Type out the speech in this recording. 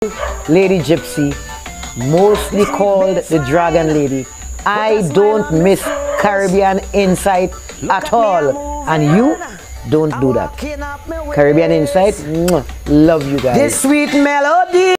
Lady Gypsy, mostly called the Dragon Lady. I don't miss Caribbean insight at all, and you don't do that. Caribbean insight, love you guys. This sweet melody.